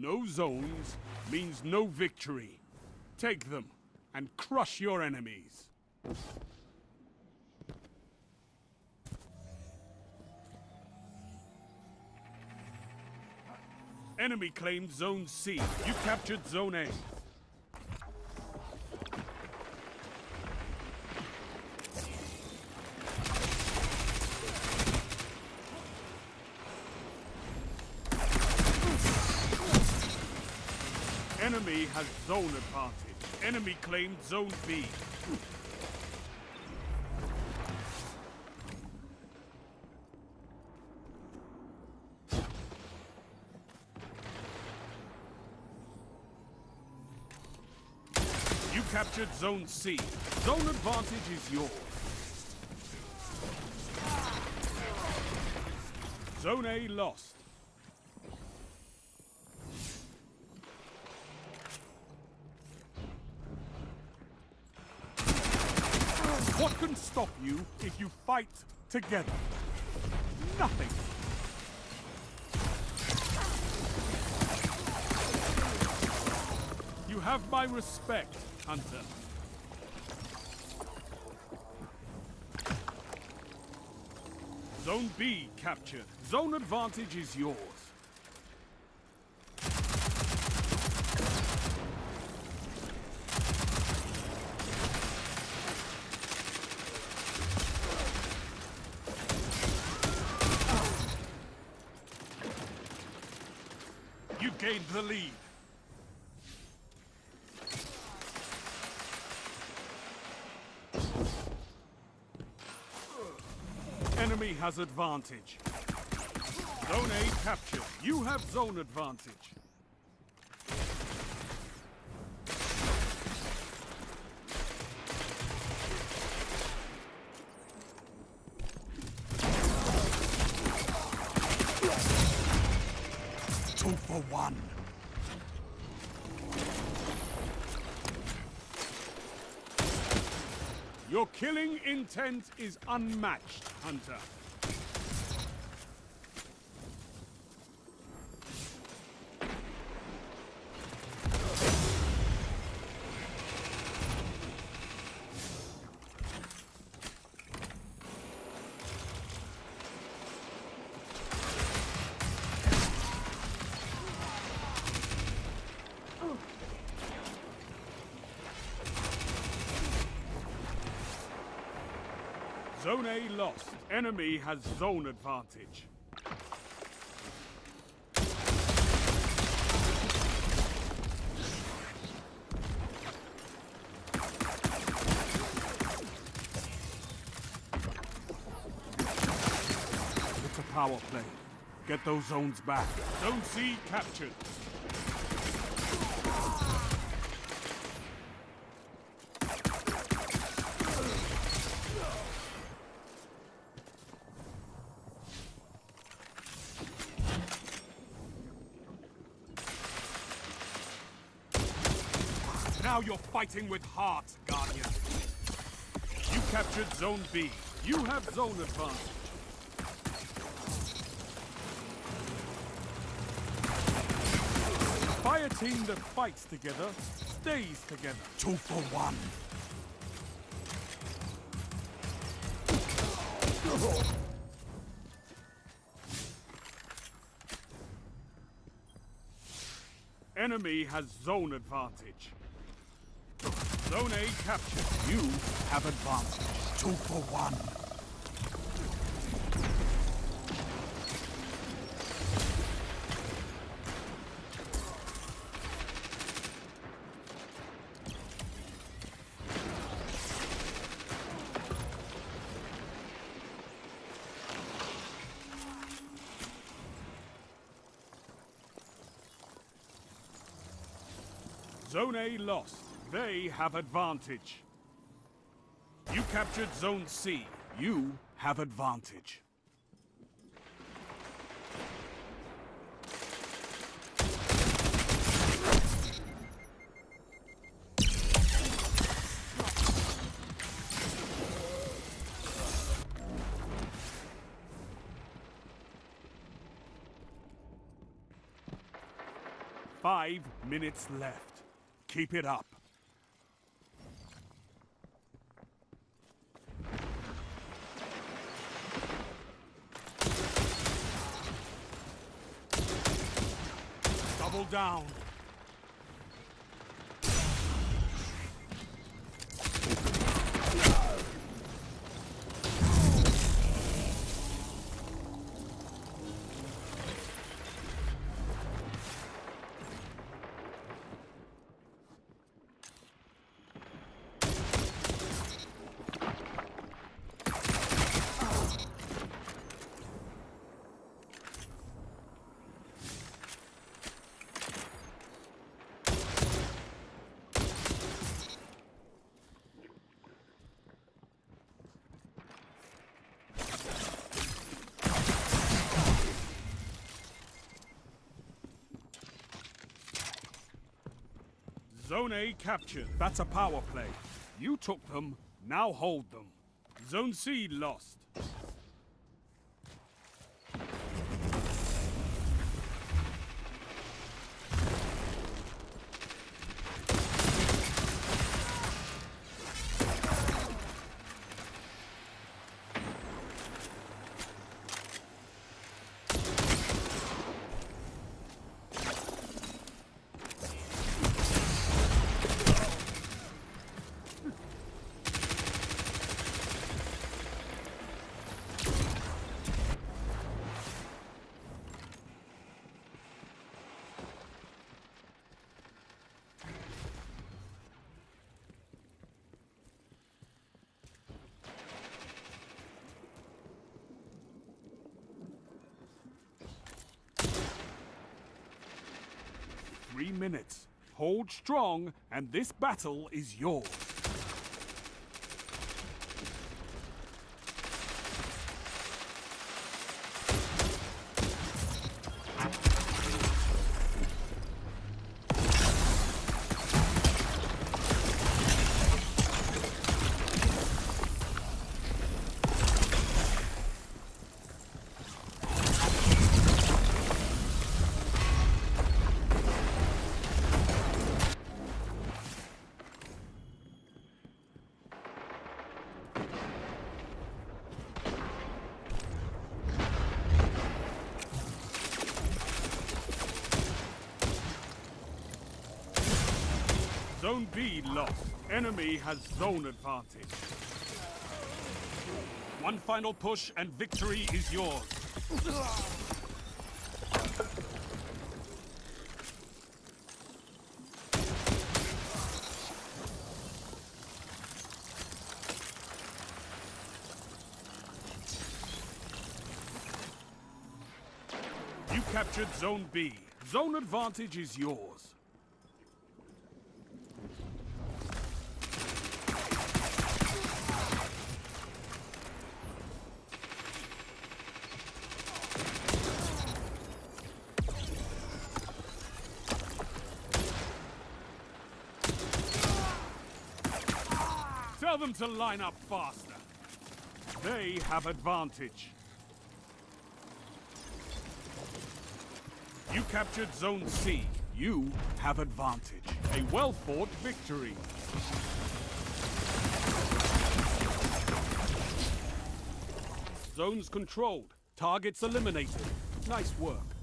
No zones means no victory. Take them and crush your enemies. Enemy claimed Zone C. You captured Zone A. Enemy has zone advantage. Enemy claimed Zone B. You captured Zone C. Zone advantage is yours. Zone A lost. What can stop you if you fight together? Nothing. You have my respect, Hunter. Zone B captured. Zone advantage is yours. You gained the lead. Enemy has advantage. Zone A captured. You have zone advantage. Two for one. Your killing intent is unmatched, Hunter. Zone A lost. Enemy has zone advantage. It's a power play. Get those zones back. Zone C captured. Now you're fighting with heart, Guardian. You captured Zone B. You have zone advantage. Fire team that fights together stays together. Two for one. Enemy has zone advantage. Zone A captured. You have advantage. Two for one. Zone A lost. They have advantage. You captured Zone C. You have advantage. 5 minutes left. Keep it up. Double down. Zone A captured. That's a power play. You took them, now hold them. Zone C lost. Three minutes. Hold strong, and this battle is yours. Zone B lost. Enemy has zone advantage. One final push and victory is yours. You captured Zone B. Zone advantage is yours. Tell them to line up faster. They have advantage. You captured Zone C. You have advantage. A well-fought victory. Zones controlled. Targets eliminated. Nice work.